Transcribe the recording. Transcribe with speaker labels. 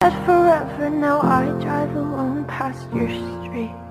Speaker 1: said forever, now I drive alone past your street.